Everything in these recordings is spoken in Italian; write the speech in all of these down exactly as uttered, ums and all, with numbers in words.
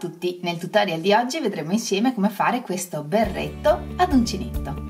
tutti, nel tutorial di oggi vedremo insieme come fare questo berretto ad uncinetto.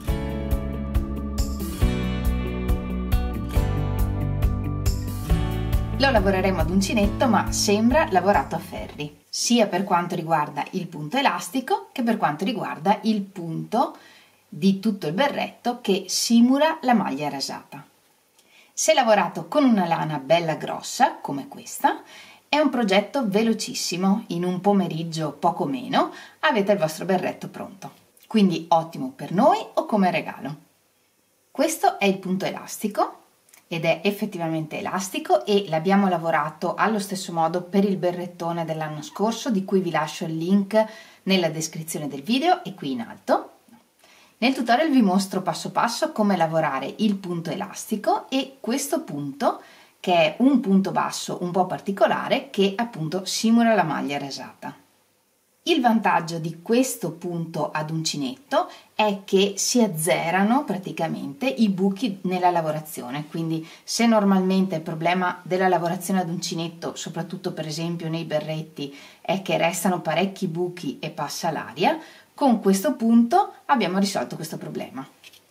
Lo lavoreremo ad uncinetto, ma sembra lavorato a ferri, sia per quanto riguarda il punto elastico che per quanto riguarda il punto di tutto il berretto che simula la maglia rasata. Se lavorato con una lana bella grossa come questa, è un progetto velocissimo, in un pomeriggio poco meno avete il vostro berretto pronto, quindi ottimo per noi o come regalo. Questo è il punto elastico ed è effettivamente elastico e l'abbiamo lavorato allo stesso modo per il berrettone dell'anno scorso, di cui vi lascio il link nella descrizione del video e qui in alto. Nel tutorial vi mostro passo passo come lavorare il punto elastico e questo punto, che è un punto basso un po' particolare che appunto simula la maglia rasata. Il vantaggio di questo punto ad uncinetto è che si azzerano praticamente i buchi nella lavorazione, quindi se normalmente il problema della lavorazione ad uncinetto, soprattutto per esempio nei berretti, è che restano parecchi buchi e passa l'aria, con questo punto abbiamo risolto questo problema.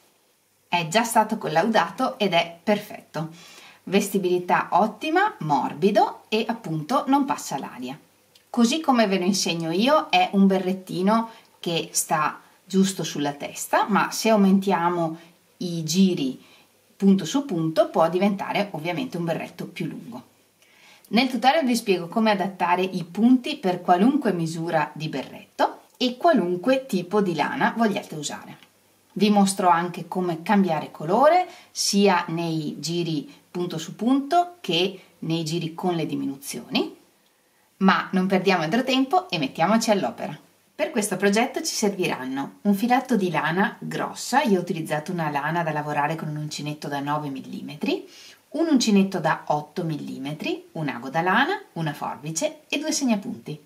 È già stato collaudato ed è perfetto. Vestibilità ottima, morbido e appunto non passa l'aria. Così come ve lo insegno io, è un berrettino che sta giusto sulla testa, ma se aumentiamo i giri punto su punto può diventare ovviamente un berretto più lungo. Nel tutorial vi spiego come adattare i punti per qualunque misura di berretto e qualunque tipo di lana vogliate usare. Vi mostro anche come cambiare colore sia nei giri punto su punto che nei giri con le diminuzioni, ma non perdiamo altro tempo e mettiamoci all'opera. Per questo progetto ci serviranno un filato di lana grossa, io ho utilizzato una lana da lavorare con un uncinetto da nove millimetri, un uncinetto da otto millimetri, un ago da lana, una forbice e due segnapunti.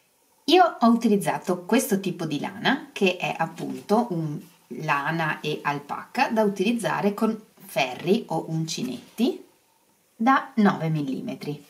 Io ho utilizzato questo tipo di lana che è appunto un lana e alpaca da utilizzare con ferri o uncinetti da nove millimetri.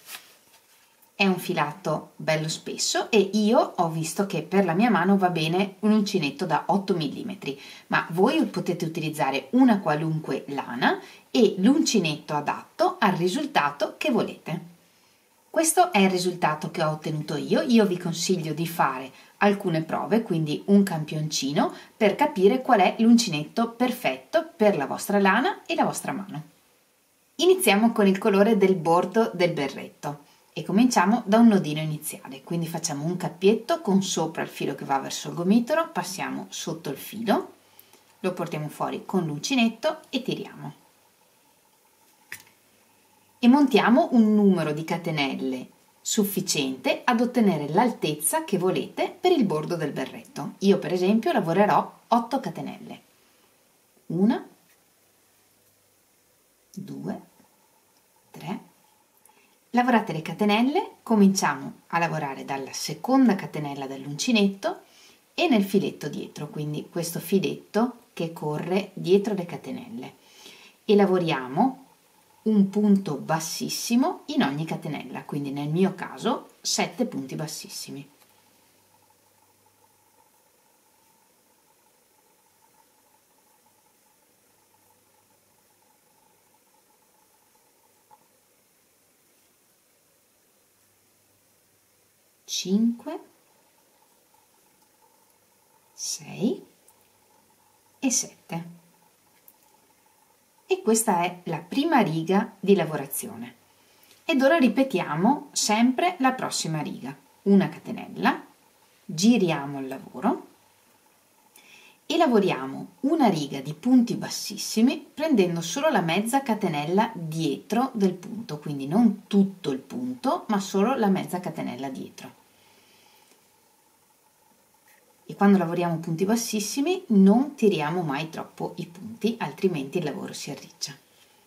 È un filato bello spesso e io ho visto che per la mia mano va bene un uncinetto da otto millimetri, ma voi potete utilizzare una qualunque lana e l'uncinetto adatto al risultato che volete. Questo è il risultato che ho ottenuto io. Io vi consiglio di fare alcune prove, quindi un campioncino, per capire qual è l'uncinetto perfetto per la vostra lana e la vostra mano. Iniziamo con il colore del bordo del berretto e cominciamo da un nodino iniziale, quindi facciamo un cappietto con sopra il filo che va verso il gomitolo, passiamo sotto il filo, lo portiamo fuori con l'uncinetto e tiriamo. E montiamo un numero di catenelle sufficiente ad ottenere l'altezza che volete per il bordo del berretto. Io per esempio lavorerò otto catenelle. Una, due, tre. Lavorate le catenelle, cominciamo a lavorare dalla seconda catenella dell'uncinetto e nel filetto dietro, quindi questo filetto che corre dietro le catenelle, e lavoriamo un punto bassissimo in ogni catenella, quindi nel mio caso sette punti bassissimi. cinque, sei e sette. E questa è la prima riga di lavorazione. Ed ora ripetiamo sempre la prossima riga. Una catenella, giriamo il lavoro e lavoriamo una riga di punti bassissimi prendendo solo la mezza catenella dietro del punto, quindi non tutto il punto, ma solo la mezza catenella dietro. E quando lavoriamo punti bassissimi non tiriamo mai troppo i punti, altrimenti il lavoro si arriccia.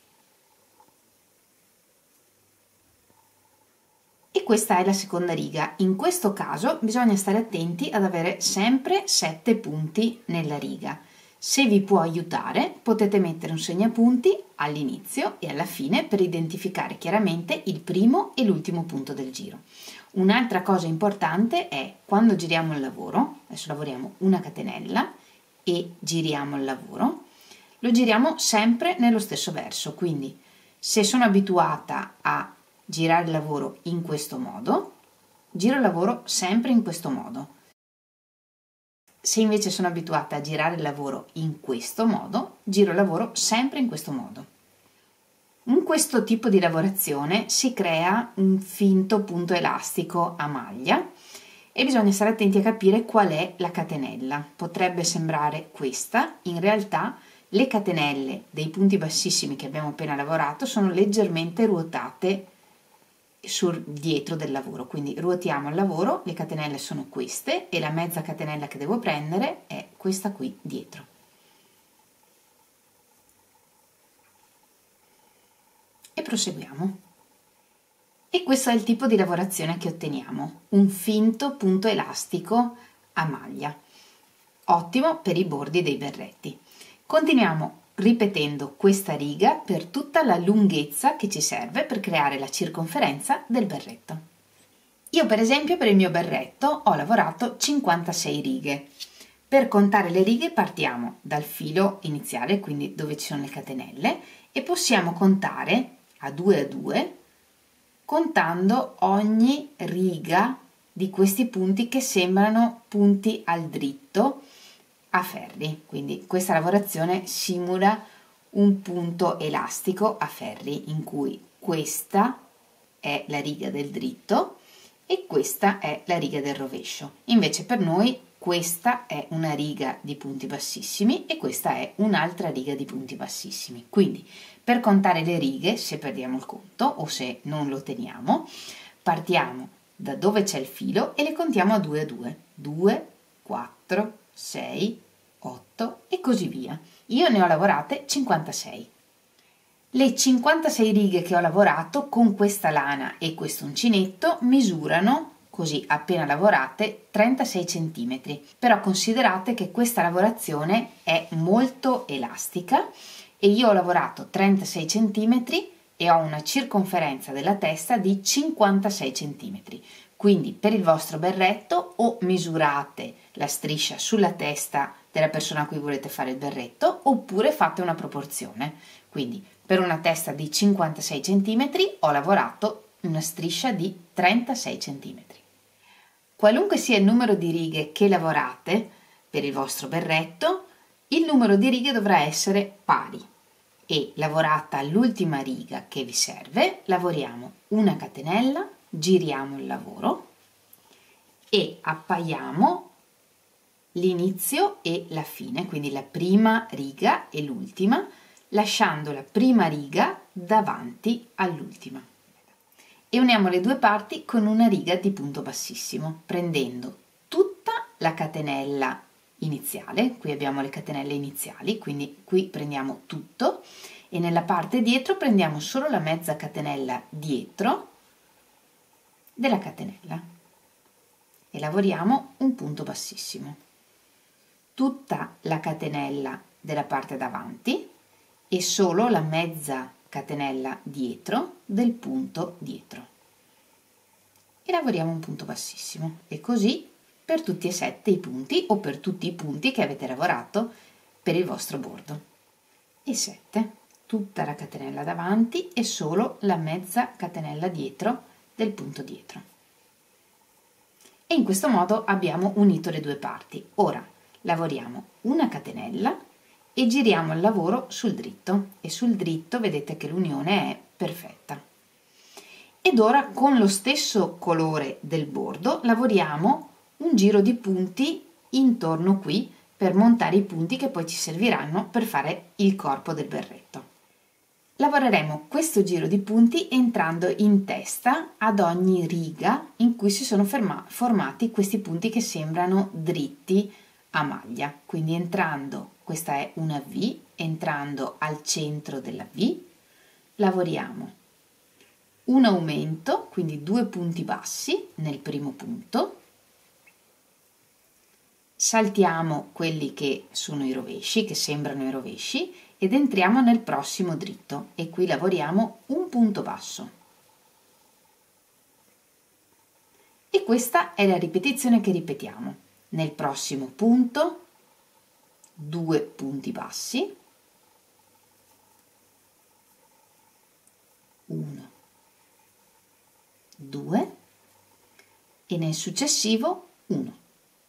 E questa è la seconda riga. In questo caso bisogna stare attenti ad avere sempre sette punti nella riga. Se vi può aiutare, potete mettere un segnapunti all'inizio e alla fine per identificare chiaramente il primo e l'ultimo punto del giro. Un'altra cosa importante è quando giriamo il lavoro, adesso lavoriamo una catenella e giriamo il lavoro, lo giriamo sempre nello stesso verso, quindi se sono abituata a girare il lavoro in questo modo, giro il lavoro sempre in questo modo. Se invece sono abituata a girare il lavoro in questo modo, giro il lavoro sempre in questo modo. In questo tipo di lavorazione si crea un finto punto elastico a maglia e bisogna stare attenti a capire qual è la catenella. Potrebbe sembrare questa, in realtà le catenelle dei punti bassissimi che abbiamo appena lavorato sono leggermente ruotate sul dietro del lavoro, quindi ruotiamo il lavoro, le catenelle sono queste e la mezza catenella che devo prendere è questa qui dietro. E proseguiamo. E questo è il tipo di lavorazione che otteniamo, un finto punto elastico a maglia, ottimo per i bordi dei berretti. Continuiamo ripetendo questa riga per tutta la lunghezza che ci serve per creare la circonferenza del berretto. Io per esempio per il mio berretto ho lavorato cinquantasei righe. Per contare le righe partiamo dal filo iniziale, quindi dove ci sono le catenelle, e possiamo contare a due a due, contando ogni riga di questi punti che sembrano punti al dritto a ferri. Quindi questa lavorazione simula un punto elastico a ferri in cui questa è la riga del dritto e questa è la riga del rovescio. Invece per noi questa è una riga di punti bassissimi e questa è un'altra riga di punti bassissimi. Quindi per contare le righe, se perdiamo il conto o se non lo teniamo, partiamo da dove c'è il filo e le contiamo a due a due. due, quattro, sei, otto e così via. Io ne ho lavorate cinquantasei. Le cinquantasei righe che ho lavorato con questa lana e questo uncinetto misurano, così appena lavorate, trentasei centimetri. Però considerate che questa lavorazione è molto elastica e io ho lavorato trentasei centimetri e ho una circonferenza della testa di cinquantasei centimetri. Quindi per il vostro berretto o misurate la striscia sulla testa della persona a cui volete fare il berretto oppure fate una proporzione. Quindi per una testa di cinquantasei centimetri ho lavorato una striscia di trentasei centimetri. Qualunque sia il numero di righe che lavorate per il vostro berretto, il numero di righe dovrà essere pari e lavorata l'ultima riga che vi serve, lavoriamo una catenella, giriamo il lavoro e appaiamo l'inizio e la fine, quindi la prima riga e l'ultima, lasciando la prima riga davanti all'ultima. E uniamo le due parti con una riga di punto bassissimo, prendendo tutta la catenella iniziale, qui abbiamo le catenelle iniziali, quindi qui prendiamo tutto e nella parte dietro prendiamo solo la mezza catenella dietro della catenella e lavoriamo un punto bassissimo. Tutta la catenella della parte davanti e solo la mezza catenella dietro del punto dietro e lavoriamo un punto bassissimo e così per tutti e sette i punti o per tutti i punti che avete lavorato per il vostro bordo. E sette, tutta la catenella davanti e solo la mezza catenella dietro del punto dietro. E in questo modo abbiamo unito le due parti. Ora lavoriamo una catenella e giriamo il lavoro sul dritto e sul dritto vedete che l'unione è perfetta. Ed ora con lo stesso colore del bordo lavoriamo un giro di punti intorno qui per montare i punti che poi ci serviranno per fare il corpo del berretto. Lavoreremo questo giro di punti entrando in testa ad ogni riga in cui si sono ferma- formati questi punti che sembrano dritti a maglia. Quindi entrando, questa è una V, entrando al centro della V, lavoriamo un aumento, quindi due punti bassi nel primo punto, saltiamo quelli che sono i rovesci, che sembrano i rovesci, ed entriamo nel prossimo dritto e qui lavoriamo un punto basso. E questa è la ripetizione che ripetiamo. Nel prossimo punto, due punti bassi, uno, due, e nel successivo uno.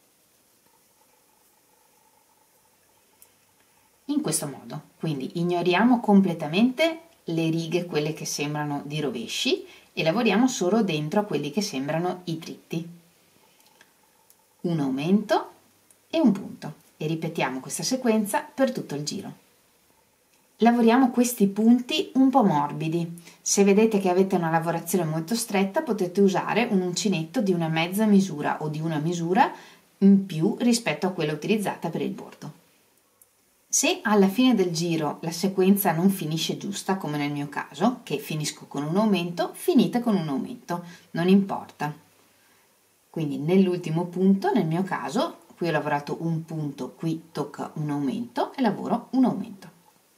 In questo modo, quindi ignoriamo completamente le righe, quelle che sembrano di rovesci, e lavoriamo solo dentro a quelli che sembrano i dritti. Un aumento e un punto, e ripetiamo questa sequenza per tutto il giro. Lavoriamo questi punti un po' morbidi. Se vedete che avete una lavorazione molto stretta, potete usare un uncinetto di una mezza misura o di una misura in più rispetto a quella utilizzata per il bordo. Se alla fine del giro la sequenza non finisce giusta, come nel mio caso, che finisco con un aumento, finite con un aumento, non importa. Quindi nell'ultimo punto, nel mio caso, qui ho lavorato un punto, qui tocca un aumento e lavoro un aumento.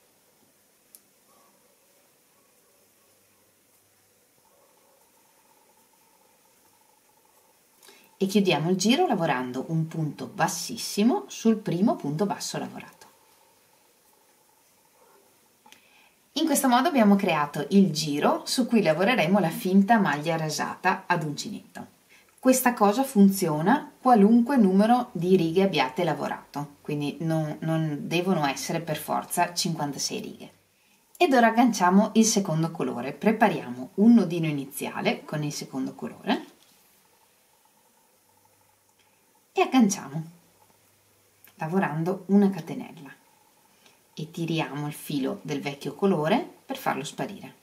E chiudiamo il giro lavorando un punto bassissimo sul primo punto basso lavorato. In questo modo abbiamo creato il giro su cui lavoreremo la finta maglia rasata ad uncinetto. Questa cosa funziona qualunque numero di righe abbiate lavorato, quindi non, non devono essere per forza cinquantasei righe. Ed ora agganciamo il secondo colore. Prepariamo un nodino iniziale con il secondo colore e agganciamo lavorando una catenella. E tiriamo il filo del vecchio colore per farlo sparire.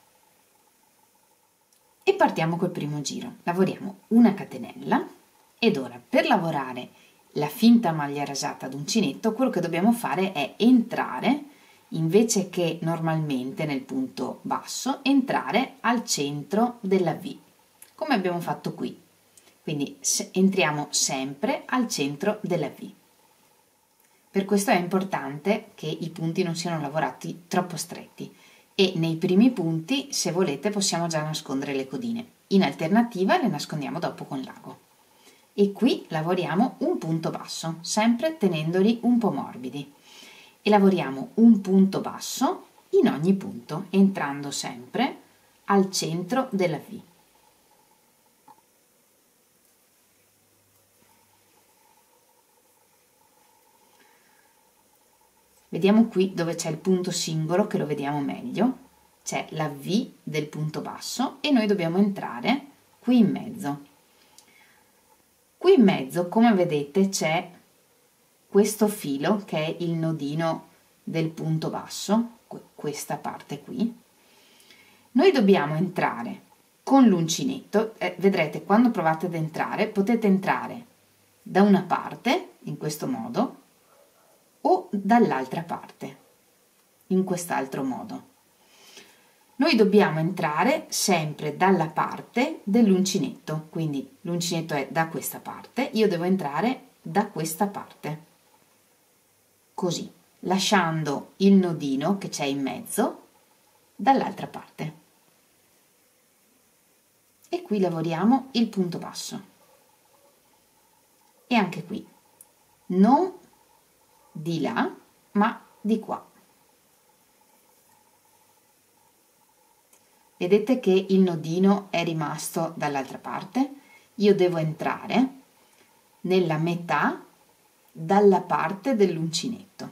E partiamo col primo giro. Lavoriamo una catenella ed ora per lavorare la finta maglia rasata ad uncinetto quello che dobbiamo fare è entrare, invece che normalmente nel punto basso, entrare al centro della V, come abbiamo fatto qui. Quindi entriamo sempre al centro della V. Per questo è importante che i punti non siano lavorati troppo stretti e nei primi punti, se volete, possiamo già nascondere le codine. In alternativa le nascondiamo dopo con l'ago. E qui lavoriamo un punto basso, sempre tenendoli un po' morbidi. E lavoriamo un punto basso in ogni punto, entrando sempre al centro della V. Vediamo qui dove c'è il punto singolo, che lo vediamo meglio, c'è la V del punto basso e noi dobbiamo entrare qui in mezzo. Qui in mezzo, come vedete, c'è questo filo che è il nodino del punto basso, questa parte qui. Noi dobbiamo entrare con l'uncinetto, eh, vedrete quando provate ad entrare, potete entrare da una parte, in questo modo, o dall'altra parte, in quest'altro modo. Noi dobbiamo entrare sempre dalla parte dell'uncinetto, quindi l'uncinetto è da questa parte, io devo entrare da questa parte, così, lasciando il nodino che c'è in mezzo dall'altra parte. E qui lavoriamo il punto basso. E anche qui, non di là, ma di qua. Vedete che il nodino è rimasto dall'altra parte? Io devo entrare nella metà dalla parte dell'uncinetto.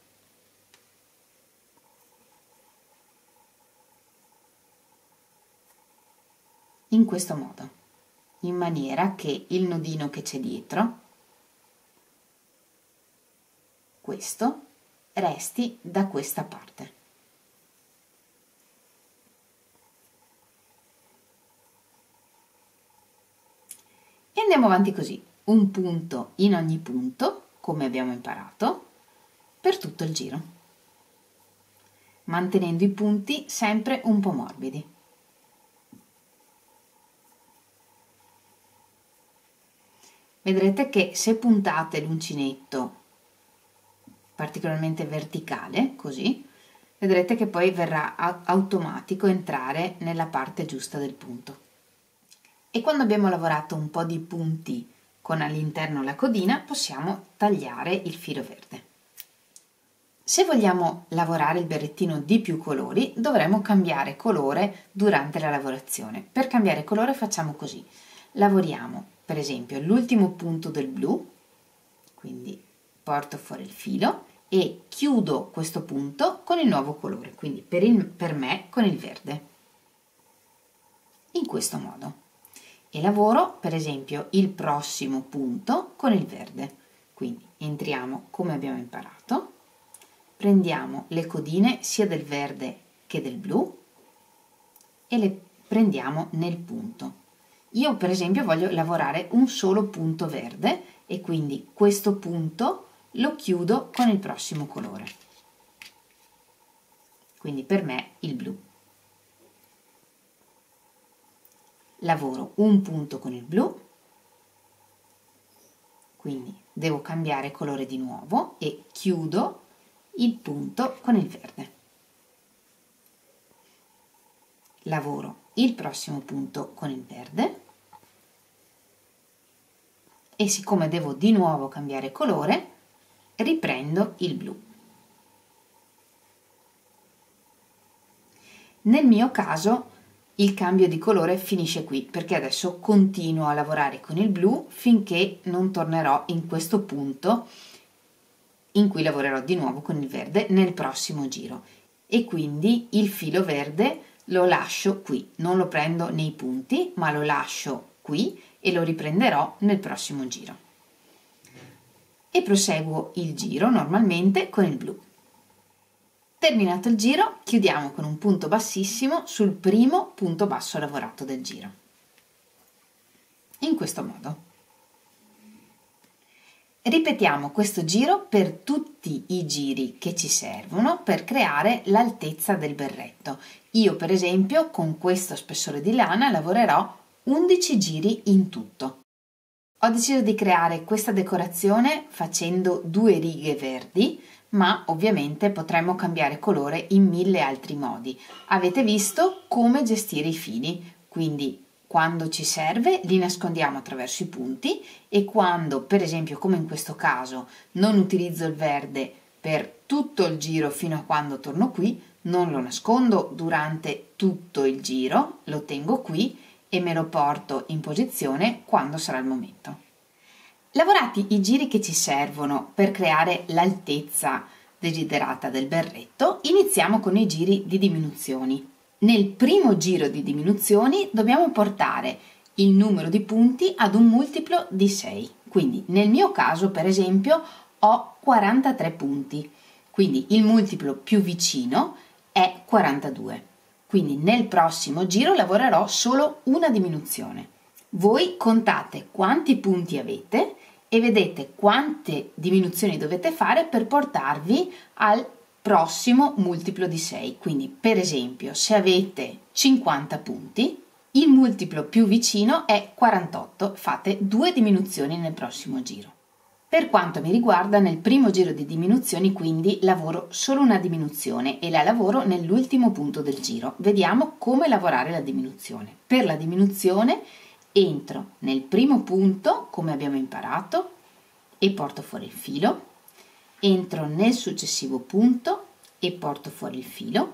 In questo modo, in maniera che il nodino che c'è dietro, questo, resti da questa parte. E andiamo avanti così, un punto in ogni punto, come abbiamo imparato, per tutto il giro, mantenendo i punti sempre un po' morbidi. Vedrete che se puntate l'uncinetto particolarmente verticale, così, vedrete che poi verrà automatico entrare nella parte giusta del punto. E quando abbiamo lavorato un po' di punti con all'interno la codina, possiamo tagliare il filo verde. Se vogliamo lavorare il berrettino di più colori, dovremo cambiare colore durante la lavorazione. Per cambiare colore facciamo così: lavoriamo per esempio l'ultimo punto del blu, quindi porto fuori il filo e chiudo questo punto con il nuovo colore, quindi per, il, per me con il verde, in questo modo, e lavoro per esempio il prossimo punto con il verde. Quindi entriamo come abbiamo imparato, prendiamo le codine sia del verde che del blu e le prendiamo nel punto. Io per esempio voglio lavorare un solo punto verde e quindi questo punto lo chiudo con il prossimo colore, quindi per me il blu. Lavoro un punto con il blu, quindi devo cambiare colore di nuovo e chiudo il punto con il verde. Lavoro il prossimo punto con il verde e siccome devo di nuovo cambiare colore, riprendo il blu. Nel mio caso il cambio di colore finisce qui, perché adesso continuo a lavorare con il blu finché non tornerò in questo punto in cui lavorerò di nuovo con il verde nel prossimo giro, e quindi il filo verde lo lascio qui, non lo prendo nei punti ma lo lascio qui e lo riprenderò nel prossimo giro. E proseguo il giro normalmente con il blu. Terminato il giro, chiudiamo con un punto bassissimo sul primo punto basso lavorato del giro, in questo modo. Ripetiamo questo giro per tutti i giri che ci servono per creare l'altezza del berretto. Io per esempio con questo spessore di lana lavorerò undici giri in tutto. Ho deciso di creare questa decorazione facendo due righe verdi, ma ovviamente potremmo cambiare colore in mille altri modi. Avete visto come gestire i fili, quindi quando ci serve li nascondiamo attraverso i punti e quando, per esempio come in questo caso, non utilizzo il verde per tutto il giro fino a quando torno qui, non lo nascondo durante tutto il giro, lo tengo qui e me lo porto in posizione quando sarà il momento. Lavorati i giri che ci servono per creare l'altezza desiderata del berretto, iniziamo con i giri di diminuzioni. Nel primo giro di diminuzioni dobbiamo portare il numero di punti ad un multiplo di sei, quindi nel mio caso per esempio ho quarantatré punti, quindi il multiplo più vicino è quarantadue, quindi nel prossimo giro lavorerò solo una diminuzione. Voi contate quanti punti avete e vedete quante diminuzioni dovete fare per portarvi al prossimo multiplo di sei. Quindi per esempio se avete cinquanta punti, il multiplo più vicino è quarantotto, fate due diminuzioni nel prossimo giro. Per quanto mi riguarda, nel primo giro di diminuzioni quindi lavoro solo una diminuzione e la lavoro nell'ultimo punto del giro. Vediamo come lavorare la diminuzione. Per la diminuzione entro nel primo punto come abbiamo imparato e porto fuori il filo, entro nel successivo punto e porto fuori il filo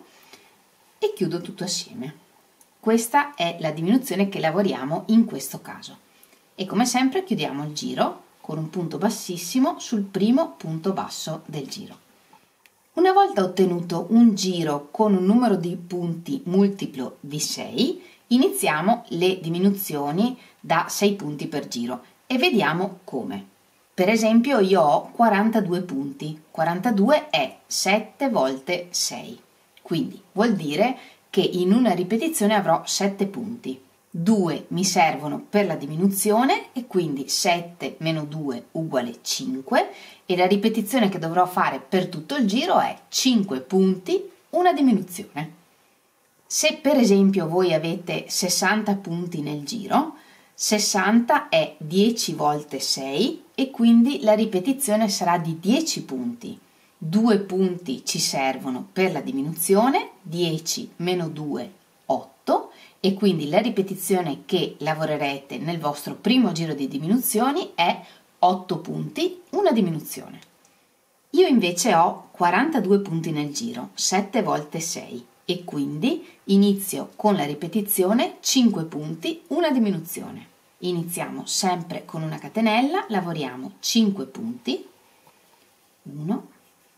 e chiudo tutto assieme. Questa è la diminuzione che lavoriamo in questo caso e come sempre chiudiamo il giro con un punto bassissimo sul primo punto basso del giro. Una volta ottenuto un giro con un numero di punti multiplo di sei, iniziamo le diminuzioni da sei punti per giro e vediamo come. Per esempio io ho quarantadue punti, quarantadue è sette volte sei, quindi vuol dire che in una ripetizione avrò sette punti. due mi servono per la diminuzione e quindi sette meno due uguale cinque e la ripetizione che dovrò fare per tutto il giro è cinque punti, una diminuzione. Se per esempio voi avete sessanta punti nel giro, sessanta è dieci volte sei e quindi la ripetizione sarà di dieci punti. due punti ci servono per la diminuzione, dieci meno due, otto e quindi la ripetizione che lavorerete nel vostro primo giro di diminuzioni è otto punti, una diminuzione. Io invece ho quarantadue punti nel giro, sette volte sei, e quindi inizio con la ripetizione cinque punti, una diminuzione. Iniziamo sempre con una catenella, lavoriamo cinque punti, uno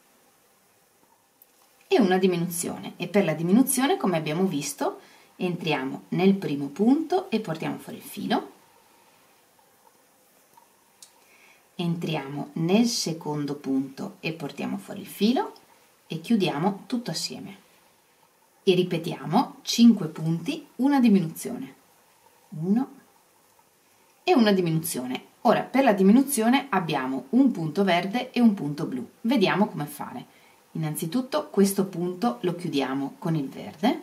e una diminuzione, e per la diminuzione, come abbiamo visto, entriamo nel primo punto e portiamo fuori il filo, entriamo nel secondo punto e portiamo fuori il filo e chiudiamo tutto assieme e ripetiamo cinque punti, una diminuzione, uno e una diminuzione. Ora per la diminuzione abbiamo un punto verde e un punto blu, vediamo come fare. Innanzitutto questo punto lo chiudiamo con il verde,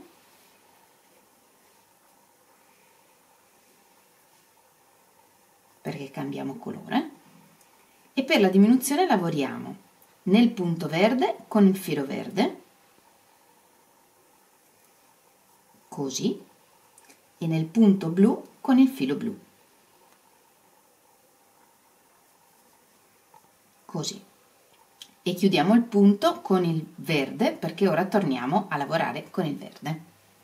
perché cambiamo colore, e per la diminuzione lavoriamo nel punto verde con il filo verde, così, e nel punto blu con il filo blu, così, e chiudiamo il punto con il verde perché ora torniamo a lavorare con il verde.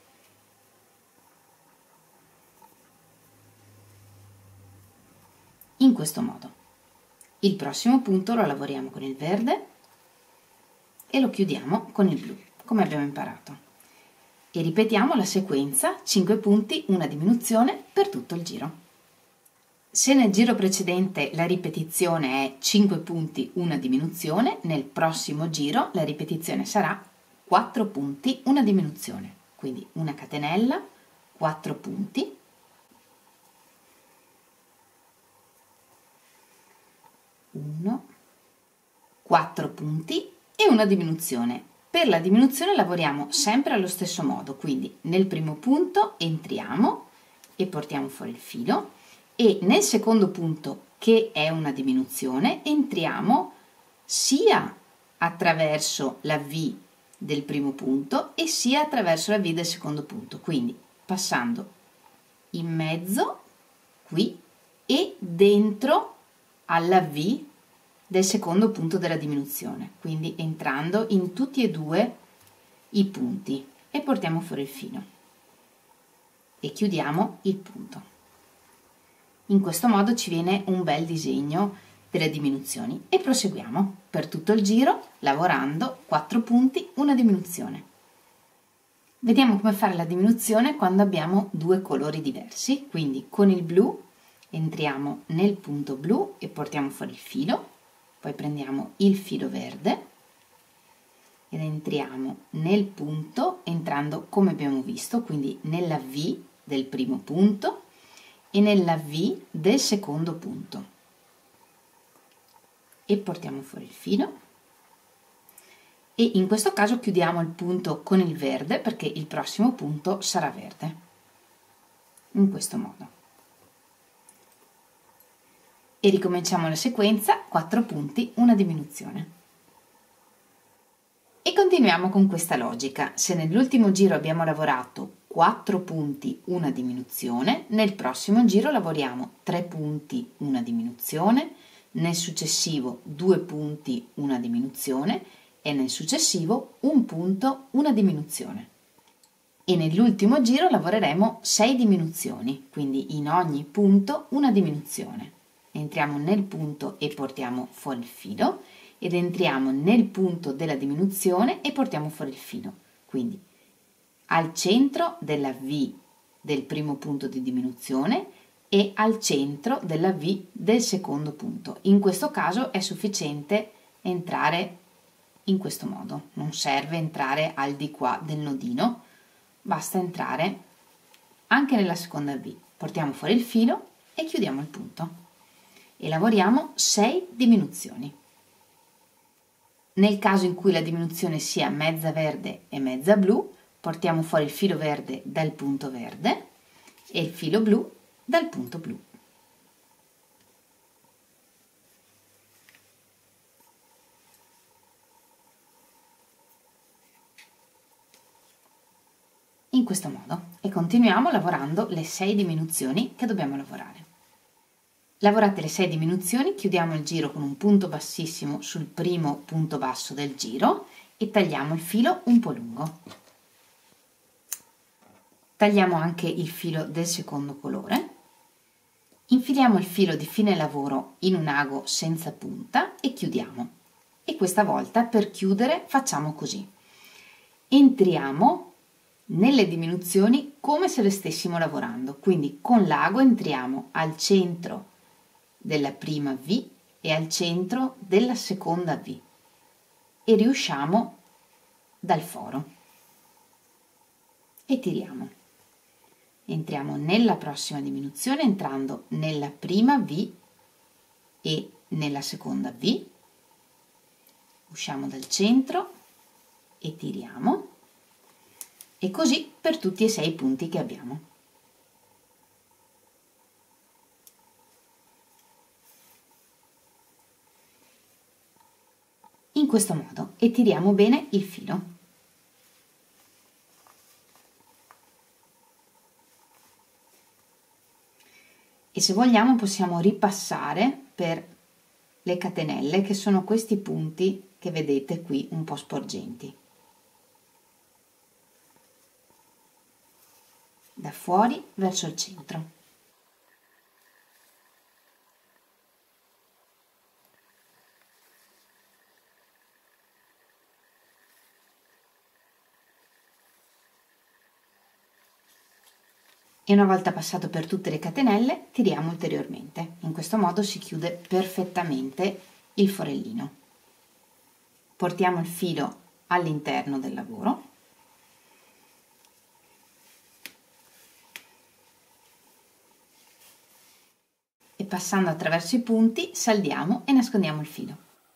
In questo modo. Il prossimo punto lo lavoriamo con il verde e lo chiudiamo con il blu, come abbiamo imparato. E ripetiamo la sequenza cinque punti, una diminuzione per tutto il giro. Se nel giro precedente la ripetizione è cinque punti, una diminuzione, nel prossimo giro la ripetizione sarà quattro punti, una diminuzione. Quindi una catenella, quattro punti, uno, quattro punti e una diminuzione. Per la diminuzione lavoriamo sempre allo stesso modo, quindi nel primo punto entriamo e portiamo fuori il filo e nel secondo punto, che è una diminuzione, entriamo sia attraverso la V del primo punto e sia attraverso la V del secondo punto, quindi passando in mezzo qui e dentro alla V del secondo punto della diminuzione, quindi entrando in tutti e due i punti e portiamo fuori il filo e chiudiamo il punto. In questo modo ci viene un bel disegno delle diminuzioni e proseguiamo per tutto il giro lavorando quattro punti, una diminuzione. Vediamo come fare la diminuzione quando abbiamo due colori diversi, quindi con il blu entriamo nel punto blu e portiamo fuori il filo, poi prendiamo il filo verde ed entriamo nel punto entrando come abbiamo visto, quindi nella V del primo punto e nella V del secondo punto e portiamo fuori il filo e in questo caso chiudiamo il punto con il verde perché il prossimo punto sarà verde, in questo modo. E ricominciamo la sequenza, quattro punti, una diminuzione. E continuiamo con questa logica. Se nell'ultimo giro abbiamo lavorato quattro punti, una diminuzione, nel prossimo giro lavoriamo tre punti, una diminuzione, nel successivo due punti, una diminuzione e nel successivo un punto, una diminuzione. E nell'ultimo giro lavoreremo sei diminuzioni, quindi in ogni punto una diminuzione. Entriamo nel punto e portiamo fuori il filo ed entriamo nel punto della diminuzione e portiamo fuori il filo, quindi al centro della V del primo punto di diminuzione e al centro della V del secondo punto. In questo caso è sufficiente entrare in questo modo, non serve entrare al di qua del nodino, basta entrare anche nella seconda V. Portiamo fuori il filo e chiudiamo il punto e lavoriamo sei diminuzioni. Nel caso in cui la diminuzione sia mezza verde e mezza blu, portiamo fuori il filo verde dal punto verde e il filo blu dal punto blu. in questo modo e continuiamo lavorando le sei diminuzioni che dobbiamo lavorare. Lavorate le sei diminuzioni, chiudiamo il giro con un punto bassissimo sul primo punto basso del giro e tagliamo il filo un po' lungo. Tagliamo anche il filo del secondo colore, infiliamo il filo di fine lavoro in un ago senza punta e chiudiamo. E questa volta per chiudere facciamo così. Entriamo nelle diminuzioni come se le stessimo lavorando, quindi con l'ago entriamo al centro della prima V e al centro della seconda V e riusciamo dal foro e tiriamo. Entriamo nella prossima diminuzione entrando nella prima V e nella seconda V, usciamo dal centro e tiriamo, e così per tutti e sei i punti che abbiamo. In questo modo e tiriamo bene il filo. E se vogliamo possiamo ripassare per le catenelle, che sono questi punti che vedete qui un po' sporgenti. Da fuori verso il centro. E una volta passato per tutte le catenelle tiriamo ulteriormente. In questo modo si chiude perfettamente il forellino. Portiamo il filo all'interno del lavoro e passando attraverso i punti saldiamo e nascondiamo il filo.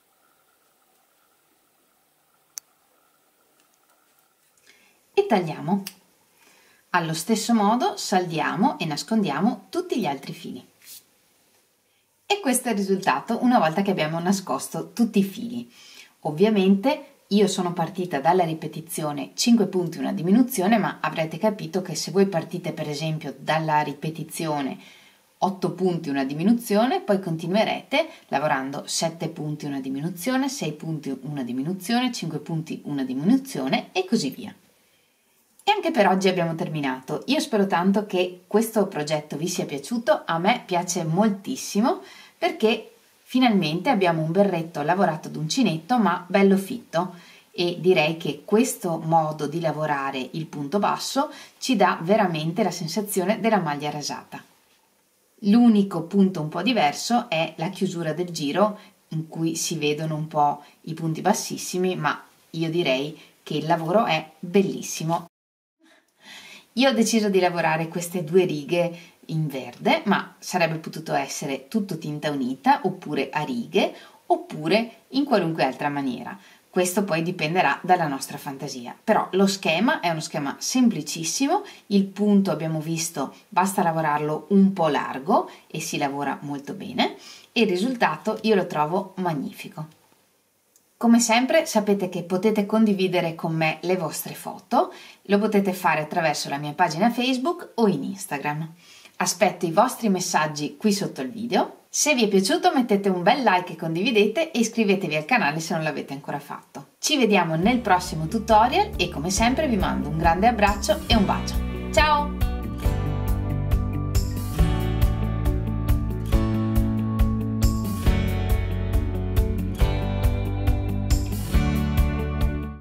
E tagliamo. Allo stesso modo saldiamo e nascondiamo tutti gli altri fili. E questo è il risultato una volta che abbiamo nascosto tutti i fili. Ovviamente io sono partita dalla ripetizione cinque punti una diminuzione, ma avrete capito che se voi partite per esempio dalla ripetizione otto punti una diminuzione, poi continuerete lavorando sette punti una diminuzione, sei punti una diminuzione, cinque punti una diminuzione e così via. E anche per oggi abbiamo terminato. Io spero tanto che questo progetto vi sia piaciuto, a me piace moltissimo perché finalmente abbiamo un berretto lavorato ad uncinetto ma bello fitto, e direi che questo modo di lavorare il punto basso ci dà veramente la sensazione della maglia rasata. L'unico punto un po' diverso è la chiusura del giro, in cui si vedono un po' i punti bassissimi, ma io direi che il lavoro è bellissimo. Io ho deciso di lavorare queste due righe in verde, ma sarebbe potuto essere tutto tinta unita, oppure a righe, oppure in qualunque altra maniera. Questo poi dipenderà dalla nostra fantasia. Però lo schema è uno schema semplicissimo, il punto abbiamo visto basta lavorarlo un po' largo e si lavora molto bene, e il risultato io lo trovo magnifico. Come sempre sapete che potete condividere con me le vostre foto, lo potete fare attraverso la mia pagina Facebook o in Instagram. Aspetto i vostri messaggi qui sotto il video. Se vi è piaciuto mettete un bel like e condividete e iscrivetevi al canale se non l'avete ancora fatto. Ci vediamo nel prossimo tutorial e come sempre vi mando un grande abbraccio e un bacio. Ciao!